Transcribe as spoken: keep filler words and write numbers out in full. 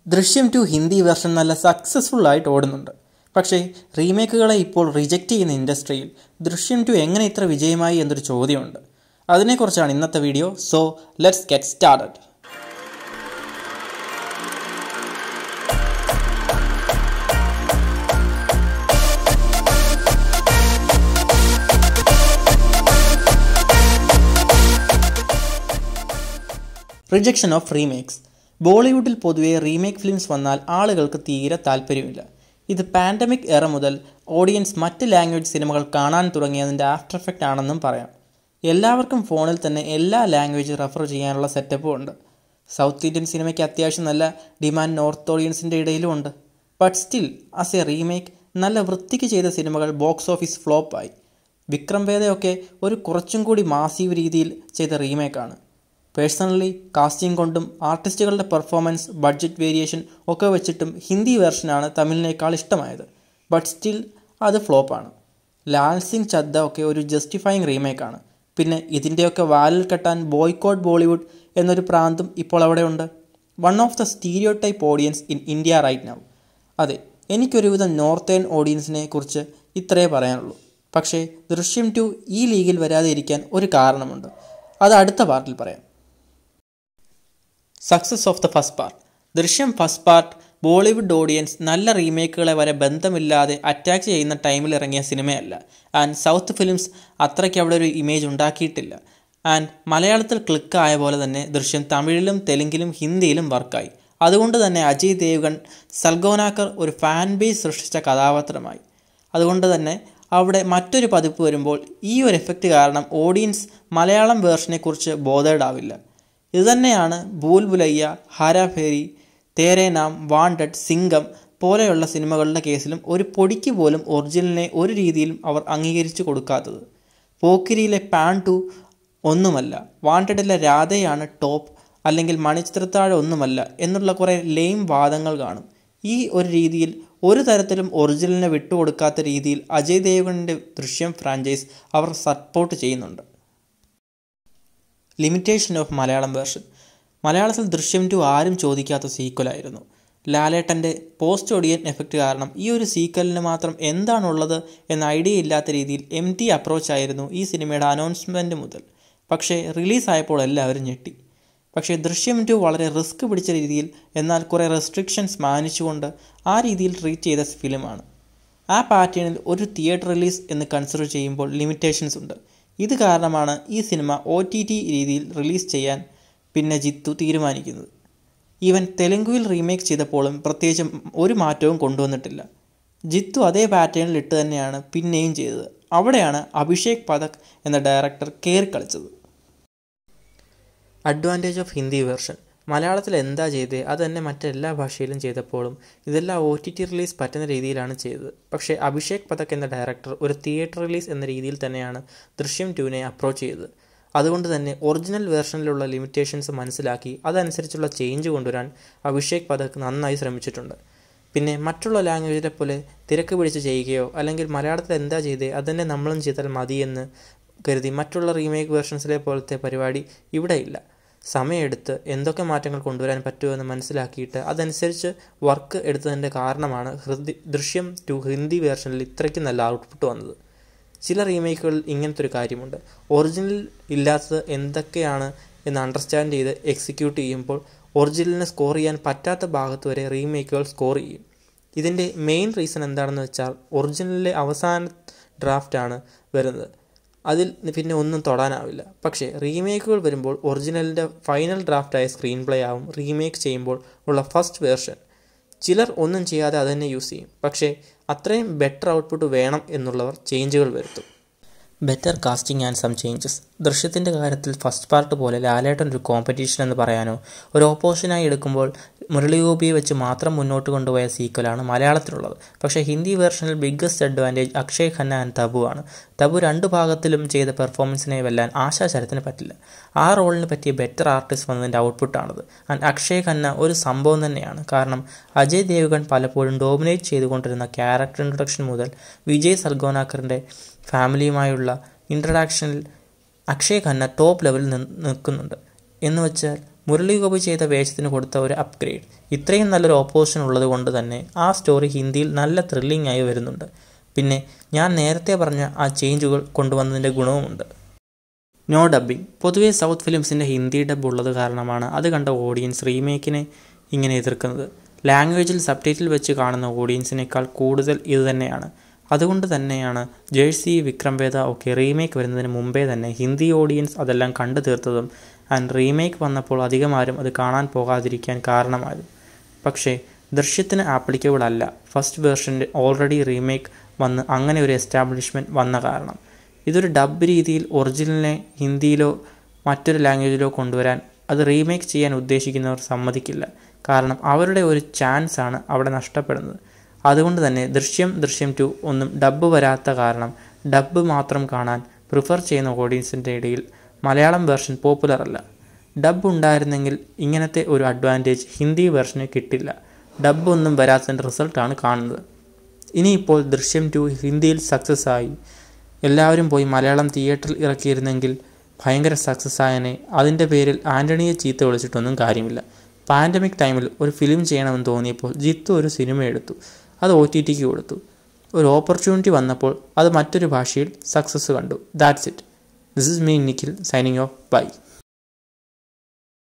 ദൃശ്യം two Hindi version നല്ല successful ആയിട്ട് ഓടുന്നുണ്ട്. പക്ഷേ റീമേക്കുകളെ ഇപ്പോൾ റിജക്റ്റ് ചെയ്യുന്ന ഇൻഡസ്ട്രിയിൽ ദൃശ്യം ടു എങ്ങനെ ഇത്ര വിജയമായി എന്നൊരു ചോദ്യമുണ്ട്. അതിനെക്കുറിച്ചാണ് ഇന്നത്തെ video. So let's get started. Rejection of remakes. ബോളിവുഡിൽ പൊതുവെ റീമേക്ക് ഫിലിംസ് വന്നാൽ ആളുകൾക്ക് തീരെ താല്പര്യമില്ല. ഇത് പാൻഡമിക് എറ മുതൽ ഓഡിയൻസ് മറ്റ് ലാംഗ്വേജ് സിനിമകൾ കാണാൻ തുടങ്ങിയതിൻ്റെ ആഫ്റ്റർ എഫക്റ്റ് ആണെന്നും പറയാം. എല്ലാവർക്കും ഫോണിൽ തന്നെ എല്ലാ ലാംഗ്വേജ് റെഫർ ചെയ്യാനുള്ള സെറ്റപ്പും ഉണ്ട്. സൗത്ത് ഇന്ത്യൻ സിനിമയ്ക്ക് അത്യാവശ്യം നല്ല ഡിമാൻഡ് നോർത്ത് ഓഡിയൻസിൻ്റെ ഇടയിലും ഉണ്ട്. But still as a remake നല്ല വൃത്തിക്ക് ചെയ്ത സിനിമകൾ ബോക്സ് ഓഫീസ് ഫ്ലോപ്പായി. വിക്രം വേദയൊക്കെ ഒരു കുറച്ചും കൂടി മാസീവ് രീതിയിൽ ചെയ്ത റീമേക്കാണ്. പേഴ്സണലി കാസ്റ്റിംഗ് കൊണ്ടും ആർട്ടിസ്റ്റുകളുടെ പെർഫോമൻസ്, ബഡ്ജറ്റ് വേരിയേഷൻ ഒക്കെ വെച്ചിട്ടും ഹിന്ദി വെർഷനാണ് തമിഴിനേക്കാൾ ഇഷ്ടമായത്. ബട്ട് സ്റ്റിൽ അത് ഫ്ലോപ്പാണ്. ലാൽ സിംഗ് ചദ്ദ ഒക്കെ ഒരു ജസ്റ്റിഫൈങ് റീമേക്കാണ്. പിന്നെ ഇതിൻ്റെയൊക്കെ വാലിൽ കെട്ടാൻ ബോയ്ക്കോട്ട് ബോളിവുഡ് എന്നൊരു പ്രാന്തും ഇപ്പോൾ അവിടെ ഉണ്ട്. One of the stereotype audience in India right now. അതെ, എനിക്കൊരുവിധം നോർത്തേൺ ഓഡിയൻസിനെ കുറിച്ച് ഇത്രേ പറയാനുള്ളൂ. പക്ഷേ ദൃശ്യം ടു ഈ ലീഗിൽ വരാതെ ഇരിക്കാൻ ഒരു കാരണമുണ്ട്. അത് അടുത്ത പാർട്ടിൽ പറയാം. Success of the first part. Drishyam first part Bollywood audience നല്ല റീമേക്കുകളെ വരെ ബന്ധമില്ലാതെ അറ്റാക്ക് ചെയ്യുന്ന ടൈമിൽ ഇറങ്ങിയ സിനിമയല്ല. ആൻഡ് സൗത്ത് ഫിലിംസ് അത്രയ്ക്ക് അവിടെ ഒരു ഇമേജ് ഉണ്ടാക്കിയിട്ടില്ല. ആൻഡ് മലയാളത്തിൽ ക്ലിക്ക് ആയ പോലെ തന്നെ ദൃശ്യം തമിഴിലും തെലുങ്കിലും ഹിന്ദിയിലും വർക്കായി. അതുകൊണ്ട് തന്നെ അജയ് ദേവ്ഗൺ, സൽഗോനാക്കർ ഒരു ഫാൻ ബേസ് സൃഷ്ടിച്ച കഥാപാത്രമായി. അതുകൊണ്ട് തന്നെ അവിടെ മറ്റൊരു പതിപ്പ് വരുമ്പോൾ ഈ ഒരു എഫക്റ്റ് കാരണം ഓഡിയൻസ് മലയാളം വേർഷനെക്കുറിച്ച് ബോധേഡ് ആവില്ല. ഇതുതന്നെയാണ് ഭൂൽ ഭുലയ്യ, ഹാരാഫേരി, തേരേ നാം, വാണ്ടഡ്, സിംഗം പോലെയുള്ള സിനിമകളുടെ കേസിലും ഒരു പൊടിക്ക് പോലും ഒറിജിനലിനെ ഒരു രീതിയിലും അവർ അംഗീകരിച്ചു കൊടുക്കാത്തത്. പോക്കിരിയിലെ പാൻ ടു ഒന്നുമല്ല, വാണ്ടഡിലെ രാധയാണ് ടോപ്പ്, അല്ലെങ്കിൽ മണിച്ചിത്രത്താഴ് ഒന്നുമല്ല എന്നുള്ള കുറേ ലെയിം വാദങ്ങൾ കാണും. ഈ ഒരു രീതിയിൽ ഒരു തരത്തിലും ഒറിജിനലിനെ വിട്ടുകൊടുക്കാത്ത രീതിയിൽ അജയ് ദേവ്ഗണിൻ്റെ ദൃശ്യം ഫ്രാഞ്ചൈസ് അവർ സപ്പോർട്ട് ചെയ്യുന്നുണ്ട്. Limitation of Malayalam version. മലയാളത്തിൽ ദൃശ്യം ടു ആരും ചോദിക്കാത്ത സീക്വലായിരുന്നു. ലാലേട്ടൻ്റെ പോസ്റ്റ് ഓഡിയൻ എഫക്റ്റ് കാരണം ഈ ഒരു സീക്വലിന് മാത്രം എന്താണുള്ളത് എന്ന ഐഡിയ ഇല്ലാത്ത രീതിയിൽ എം ടി അപ്രോച്ച് ആയിരുന്നു ഈ സിനിമയുടെ അനൗൺസ്മെൻറ്റ് മുതൽ. പക്ഷേ റിലീസായപ്പോൾ എല്ലാവരും ഞെട്ടി. പക്ഷേ ദൃശ്യം ടു വളരെ റിസ്ക് പിടിച്ച രീതിയിൽ, എന്നാൽ കുറേ റെസ്ട്രിക്ഷൻസ് മാനിച്ചുകൊണ്ട് ആ രീതിയിൽ ട്രീറ്റ് ചെയ്ത ഫിലിമാണ്. ആ പാറ്റേണിൽ ഒരു തിയേറ്റർ റിലീസ് എന്ന് കൺസിഡർ ചെയ്യുമ്പോൾ ലിമിറ്റേഷൻസ് ഉണ്ട്. ഇത് കാരണമാണ് ഈ സിനിമ ഒ ടി ടി രീതിയിൽ റിലീസ് ചെയ്യാൻ പിന്നെ ജിത്തു തീരുമാനിക്കുന്നത്. ഈവൻ തെലുങ്കുവിൽ റീമേക്ക് ചെയ്തപ്പോഴും പ്രത്യേകിച്ച് ഒരു മാറ്റവും കൊണ്ടുവന്നിട്ടില്ല. ജിത്തു അതേ പാറ്റേണിൽ ഇട്ട് തന്നെയാണ് പിന്നെയും ചെയ്തത്. അവിടെയാണ് അഭിഷേക് പഥക് എന്ന ഡയറക്ടർ കയറി കളിച്ചത്. Advantage of Hindi version. മലയാളത്തിൽ എന്താ ചെയ്തത് അത് തന്നെ മറ്റെല്ലാ ഭാഷയിലും ചെയ്തപ്പോഴും ഇതെല്ലാം ഒ ടി ടി റിലീസ് പറ്റുന്ന രീതിയിലാണ് ചെയ്തത്. പക്ഷേ അഭിഷേക് പഥക് എന്ന ഡയറക്ടർ ഒരു തിയേറ്റർ റിലീസ് എന്ന രീതിയിൽ തന്നെയാണ് ദൃശ്യം ടുവിനെ അപ്രോച്ച് ചെയ്തത്. അതുകൊണ്ട് തന്നെ ഒറിജിനൽ വേർഷനിലുള്ള ലിമിറ്റേഷൻസ് മനസ്സിലാക്കി അതനുസരിച്ചുള്ള ചേഞ്ച് കൊണ്ടുവരാൻ അഭിഷേക് പഥക് നന്നായി ശ്രമിച്ചിട്ടുണ്ട്. പിന്നെ മറ്റുള്ള ലാംഗ്വേജിലെ പോലെ തിരക്ക് പിടിച്ച് ചെയ്യുകയോ അല്ലെങ്കിൽ മലയാളത്തിൽ എന്താ ചെയ്തത് അതുതന്നെ നമ്മളും ചെയ്താൽ മതിയെന്ന് കരുതി മറ്റുള്ള റീമേക്ക് വേർഷൻസിലെ പോലത്തെ പരിപാടി ഇവിടെ ഇല്ല. സമയമെടുത്ത് എന്തൊക്കെ മാറ്റങ്ങൾ കൊണ്ടുവരാൻ പറ്റുമെന്ന് മനസ്സിലാക്കിയിട്ട് അതനുസരിച്ച് വർക്ക് എടുത്തതിൻ്റെ കാരണമാണ് ഹൃദി ദൃശ്യം ടു ഹിന്ദി വേർഷനിൽ ഇത്രയ്ക്ക് നല്ല ഔട്ട്പുട്ട് വന്നത്. ചില റീമേക്കുകളിൽ ഇങ്ങനത്തെ ഒരു കാര്യമുണ്ട്. ഒറിജിനൽ ഇല്ലാത്തത് എന്തൊക്കെയാണ് എന്ന് അണ്ടർസ്റ്റാൻഡ് ചെയ്ത് എക്സിക്യൂട്ട് ചെയ്യുമ്പോൾ ഒറിജിനലിനെ സ്കോർ ചെയ്യാൻ പറ്റാത്ത ഭാഗത്ത് വരെ റീമേക്കുകൾ സ്കോർ ചെയ്യും. ഇതിൻ്റെ മെയിൻ റീസൺ എന്താണെന്ന് വെച്ചാൽ ഒറിജിനലിലെ അവസാന ഡ്രാഫ്റ്റാണ് വരുന്നത്. അതിൽ പിന്നെ ഒന്നും തൊടാനാവില്ല. പക്ഷേ റീമേക്കുകൾ വരുമ്പോൾ ഒറിജിനലിൻ്റെ ഫൈനൽ ഡ്രാഫ്റ്റായ സ്ക്രീൻ പ്ലേ ആവും റീമേക്ക് ചെയ്യുമ്പോൾ ഉള്ള ഫസ്റ്റ് വേർഷൻ. ചിലർ ഒന്നും ചെയ്യാതെ അത് തന്നെ യൂസ് ചെയ്യും. പക്ഷേ അത്രയും ബെറ്റർ ഔട്ട്പുട്ട് വേണം എന്നുള്ളവർ ചേഞ്ചുകൾ വരുത്തും. Better casting and some changes. ദൃശ്യത്തിൻ്റെ കാര്യത്തിൽ ഫസ്റ്റ് പാർട്ട് പോലെ ലാലേട്ടൻ ഒരു കോമ്പറ്റീഷൻ എന്ന് പറയാനോ ഒരു ഓപ്പോസിഷനായി എടുക്കുമ്പോൾ മുരളിഗോപിയെ വെച്ച് മാത്രം മുന്നോട്ട് കൊണ്ടുപോയ സീക്വലാണ് മലയാളത്തിലുള്ളത്. പക്ഷേ ഹിന്ദി വേർഷനിൽ biggest advantage Akshaye Khanna and Tabu ആണ്. തബു രണ്ട് ഭാഗത്തിലും ചെയ്ത പെർഫോമൻസിനെ വെല്ലാൻ ആശാ ശരത്തിന് പറ്റില്ല. ആ റോളിന് പറ്റിയ ബെറ്റർ ആർട്ടിസ്റ്റ് വന്നതിൻ്റെ ഔട്ട്പുട്ടാണത്. ആൻഡ് അക്ഷയ് ഖന്ന ഒരു സംഭവം തന്നെയാണ്. കാരണം അജയ് ദേവ്ഗൺ പലപ്പോഴും ഡോമിനേറ്റ് ചെയ്തുകൊണ്ടിരുന്ന ക്യാരക്ടർ ഇൻട്രൊഡക്ഷൻ മുതൽ വിജയ് സൽഗോനാക്കറിൻ്റെ ഫാമിലിയുമായുള്ള ഇൻട്രഡക്ഷനിൽ അക്ഷയ് ഖന്ന ടോപ്പ് ലെവലിൽ നിൽക്കുന്നുണ്ട്. എന്ന് വെച്ചാൽ മുരളി ഗോപി ചെയ്ത വേഷത്തിന് കൊടുത്ത ഒരു അപ്ഗ്രേഡ്. ഇത്രയും നല്ലൊരു ഓപ്പോസിഷൻ ഉള്ളത് കൊണ്ട് തന്നെ ആ സ്റ്റോറി ഹിന്ദിയിൽ നല്ല ത്രില്ലിംഗ് ആയി വരുന്നുണ്ട്. പിന്നെ ഞാൻ നേരത്തെ പറഞ്ഞ ആ ചേഞ്ചുകൾ കൊണ്ടുവന്നതിൻ്റെ ഗുണവുമുണ്ട്. No dubbing. പൊതുവേ സൗത്ത് ഫിലിംസിൻ്റെ ഹിന്ദി ഡബ് ഉള്ളത് കാരണമാണ് അത് കണ്ട ഓഡിയൻസ് റീമേക്കിനെ ഇങ്ങനെ എതിർക്കുന്നത്. ലാംഗ്വേജിൽ സബ്ടൈറ്റിൽ വെച്ച് കാണുന്ന ഓഡിയൻസിനേക്കാൾ കൂടുതൽ ഇത് തന്നെയാണ്. അതുകൊണ്ട് തന്നെയാണ് ജേഴ്സി, വിക്രം വേദ ഒക്കെ റീമേക്ക് വരുന്നതിന് മുമ്പേ തന്നെ ഹിന്ദി ഓഡിയൻസ് അതെല്ലാം കണ്ടു തീർത്തതും ആൻഡ് റീമേക്ക് വന്നപ്പോൾ അധികം ആരും അത് കാണാൻ പോകാതിരിക്കാൻ കാരണമായത്. പക്ഷേ ദൃശ്യത്തിന് ആപ്ലിക്കബിൾ അല്ല ഫസ്റ്റ് വേർഷൻ്റെ ഓൾറെഡി റീമേക്ക് വന്ന് അങ്ങനെ ഒരു എസ്റ്റാബ്ലിഷ്മെൻറ്റ് വന്ന കാരണം. ഇതൊരു ഡബ് രീതിയിൽ ഒറിജിനലിനെ ഹിന്ദിയിലോ മറ്റൊരു ലാംഗ്വേജിലോ കൊണ്ടുവരാൻ അത് റീമേക്ക് ചെയ്യാൻ ഉദ്ദേശിക്കുന്നവർ സമ്മതിക്കില്ല. കാരണം അവരുടെ ഒരു ചാൻസ് ആണ് അവിടെ നഷ്ടപ്പെടുന്നത്. അതുകൊണ്ട് തന്നെ ദൃശ്യം ദൃശ്യം ടു ഒന്നും ഡബ്ബ് വരാത്ത കാരണം ഡബ്ബ് മാത്രം കാണാൻ പ്രിഫർ ചെയ്യുന്ന ഓഡിയൻസിൻ്റെ ഇടയിൽ മലയാളം വേർഷൻ പോപ്പുലർ അല്ല. ഡബ്ബ് ഉണ്ടായിരുന്നെങ്കിൽ ഇങ്ങനത്തെ ഒരു അഡ്വാൻറ്റേജ് ഹിന്ദി വേർഷന് കിട്ടില്ല. ഡബ്ബ് ഒന്നും വരാത്തതിൻ്റെ റിസൾട്ടാണ് കാണുന്നത്. ഇനിയിപ്പോൾ ദൃശ്യം ടു ഹിന്ദിയിൽ സക്സസ് ആയി എല്ലാവരും പോയി മലയാളം തിയേറ്ററിൽ ഇറക്കിയിരുന്നെങ്കിൽ ഭയങ്കര സക്സസ് ആയനെ. അതിൻ്റെ പേരിൽ ആൻ്റണിയെ ചീത്ത വിളിച്ചിട്ടൊന്നും കാര്യമില്ല. പാൻഡമിക് ടൈമിൽ ഒരു ഫിലിം ചെയ്യണമെന്ന് തോന്നിയപ്പോൾ ജിത്തു ഒരു സിനിമ എടുത്തു, അത് ഒ ടി ടിക്ക് കൊടുത്തു. ഒരു ഓപ്പർച്യൂണിറ്റി വന്നപ്പോൾ അത് മറ്റൊരു ഭാഷയിൽ സക്സസ് കണ്ടു. That's it. This is me Nikhil signing off. By.